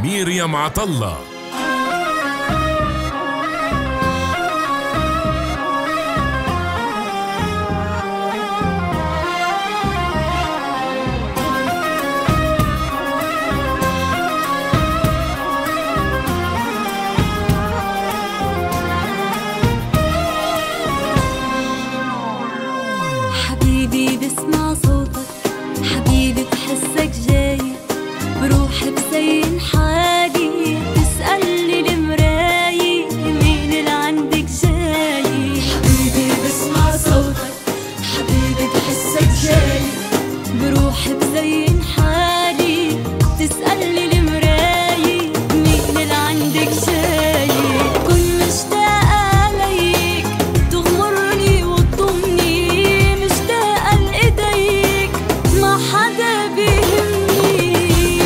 مريم عطلة. حبيبي بسمع صوتك، حبيبي بحسك جاي، بروحي بزين حالي، تسألني المراية مين اللي عندك جاي. حبيبي بسمع صوتك، حبيبي بحسك جاي، بروحي بزين حالي، تسألني المراية مين اللي عندك جاي. كن مشتاقة ليك تغمرني وتضمني، مشتاقة لإيديك ما حدا بيهمني.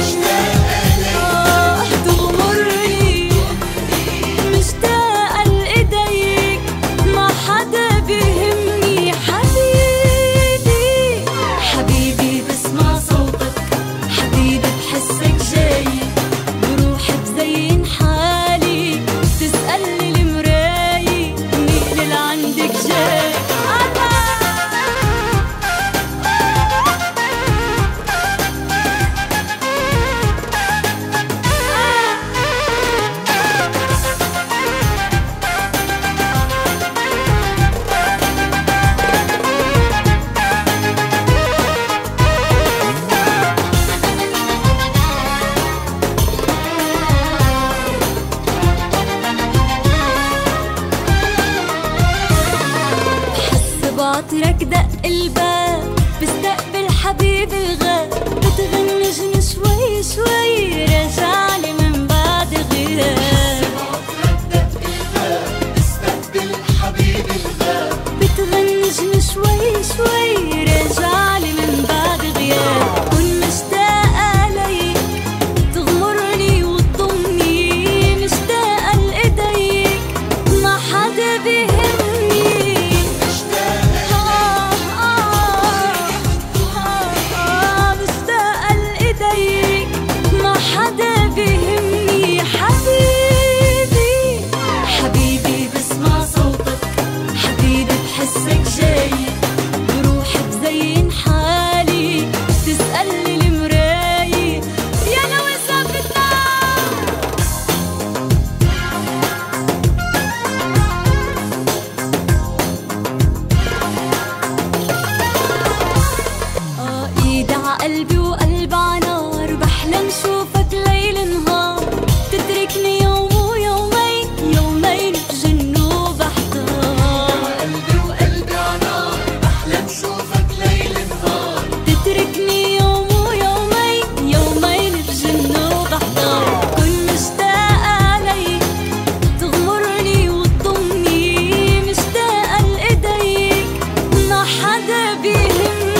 تغمرني مشتاقة لإيديك ما حدا بيهمني. حبيبي حبيبي بسمع صوتك، حبيبي بحسك جاي، بروحي بزين حالي، تسألني المراية مين اللي عندك جاي. بعطرك دق الباب، بستقبل حبيبي الغاب، بتغنجني شوي شوي، راجعلي من بعد غياب. بعطرك دق الباب، بستقبل حبيبي الغاب، بتغنجني شوي شوي، راجعلي من بعد غياب. كن مشتاقة ليك تغمرني وتضمني، مشتاقة لإيديك ما حدا بيهمني. حدا بيهمني. حبيبي حبيبي بسمع صوتك، حبيبي بحسك جاي، بروحي بزين حالي، تسألني المراية يا لو زبطنا. ايدي عقلبي وقلبي عنار، بحلم شوفك ليل نهار، تتركني يوم ويومين، يومين بجن وبحتار. قلبي وقلبي عنار، بحلم شوفك ليل نهار، تتركني يوم ويومين، يومين بجن وبحتار. كن مشتاقة ليك تغمرني وتضمني، مشتاقة لإيديك ما حدا بيهمني.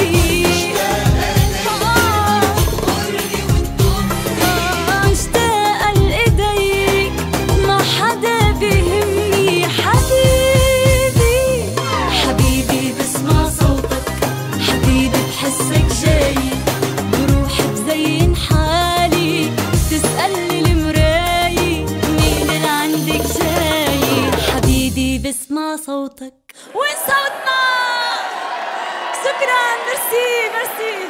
بسمع صوتك وين صوتنا. شكرا، ميرسي ميرسي.